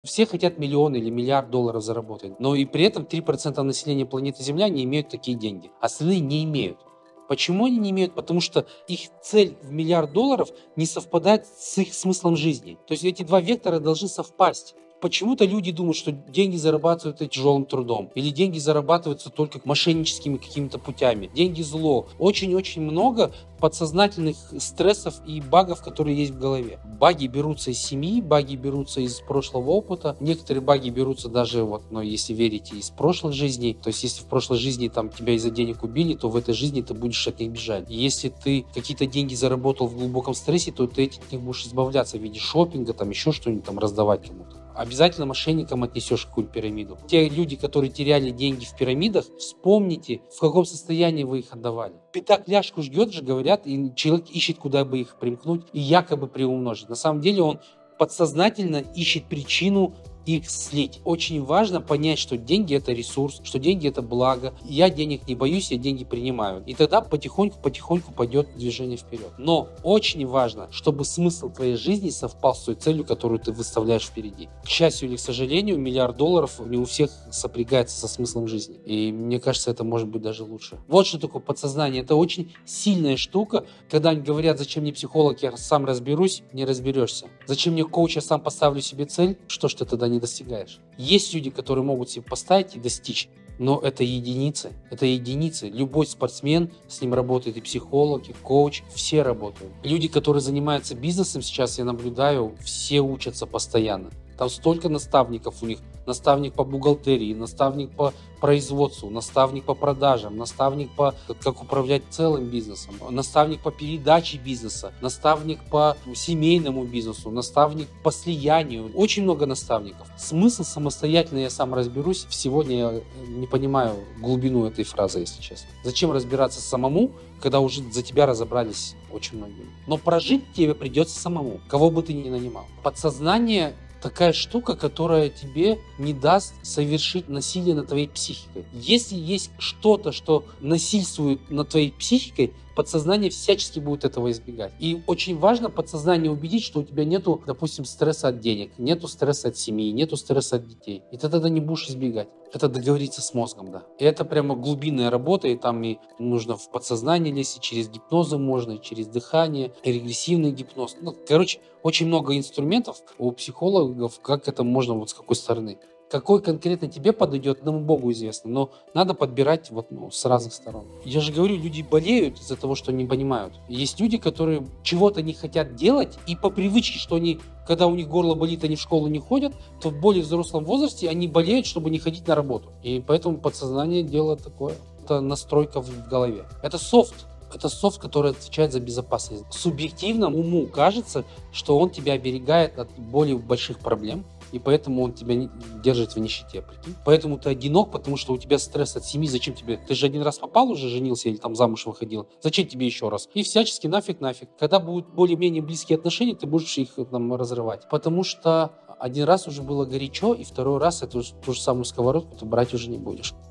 Все хотят миллион или миллиард долларов заработать, но и при этом 3% населения планеты Земля не имеют такие деньги. Остальные не имеют. Почему они не имеют? Потому что их цель в миллиард долларов не совпадает с их смыслом жизни. То есть эти два вектора должны совпасть. Почему-то люди думают, что деньги зарабатываются тяжелым трудом. Или деньги зарабатываются только мошенническими какими-то путями. Деньги зло. Очень-очень много подсознательных стрессов и багов, которые есть в голове. Баги берутся из семьи, баги берутся из прошлого опыта. Некоторые баги берутся даже, если верите, из прошлых жизней. То есть если в прошлой жизни тебя из-за денег убили, то в этой жизни ты будешь от них бежать. Если ты какие-то деньги заработал в глубоком стрессе, то ты от них будешь избавляться в виде шопинга, еще что-нибудь раздавать кому-то. Обязательно мошенникам отнесешь какую-то пирамиду. Те люди, которые теряли деньги в пирамидах, вспомните, в каком состоянии вы их отдавали. Пятак ляжку ждет же, говорят, и человек ищет, куда бы их примкнуть и якобы приумножить. На самом деле он подсознательно ищет причину их слить. Очень важно понять, что деньги – это ресурс, что деньги – это благо. Я денег не боюсь, я деньги принимаю. И тогда потихоньку пойдет движение вперед. Но очень важно, чтобы смысл твоей жизни совпал с той целью, которую ты выставляешь впереди. К счастью или к сожалению, миллиард долларов не у всех сопрягается со смыслом жизни. И мне кажется, это может быть даже лучше. Вот что такое подсознание. Это очень сильная штука. Когда они говорят, зачем мне психолог, я сам разберусь, не разберешься. Зачем мне коуч, я сам поставлю себе цель, что ж ты тогда не достигаешь. Есть люди, которые могут себе поставить и достичь, но это единицы. Это единицы. Любой спортсмен, с ним работает и психолог, и коуч, все работают. Люди, которые занимаются бизнесом сейчас, я наблюдаю, все учатся постоянно. Там столько наставников у них. Наставник по бухгалтерии, наставник по производству, наставник по продажам, наставник по как управлять целым бизнесом, наставник по передаче бизнеса, наставник по семейному бизнесу, наставник по слиянию. Очень много наставников. Смысл самостоятельно я сам разберусь. Сегодня я не понимаю глубину этой фразы, если честно. Зачем разбираться самому, когда уже за тебя разобрались очень многие? Но прожить тебе придется самому, кого бы ты ни нанимал. Подсознание такая штука, которая тебе не даст совершить насилие над твоей психикой. Если есть что-то, что насильствует над твоей психикой, подсознание всячески будет этого избегать. И очень важно подсознание убедить, что у тебя нету, допустим, стресса от денег, нету стресса от семьи, нету стресса от детей. И ты тогда не будешь избегать. Это договориться с мозгом, да. И это прямо глубинная работа, и там и нужно в подсознание лезть, и через гипнозы можно, и через дыхание, и регрессивный гипноз. Очень много инструментов у психологов, как это можно, с какой стороны. Какой конкретно тебе подойдет, одному Богу известно, но надо подбирать с разных сторон. Я же говорю, люди болеют из-за того, что не понимают. Есть люди, которые чего-то не хотят делать, и по привычке, что они, когда у них горло болит, они в школу не ходят, то в более взрослом возрасте они болеют, чтобы не ходить на работу. И поэтому подсознание дело такое. Это настройка в голове. Это софт. Это софт, который отвечает за безопасность. Субъективно уму кажется, что он тебя оберегает от более больших проблем, и поэтому он тебя держит в нищете, прикинь. Поэтому ты одинок, потому что у тебя стресс от семьи. Зачем тебе? Ты же один раз попал уже, женился или замуж выходил. Зачем тебе еще раз? И всячески нафиг. Когда будут более-менее близкие отношения, ты будешь их разрывать. Потому что один раз уже было горячо, и второй раз эту ту же самую сковородку ты брать уже не будешь.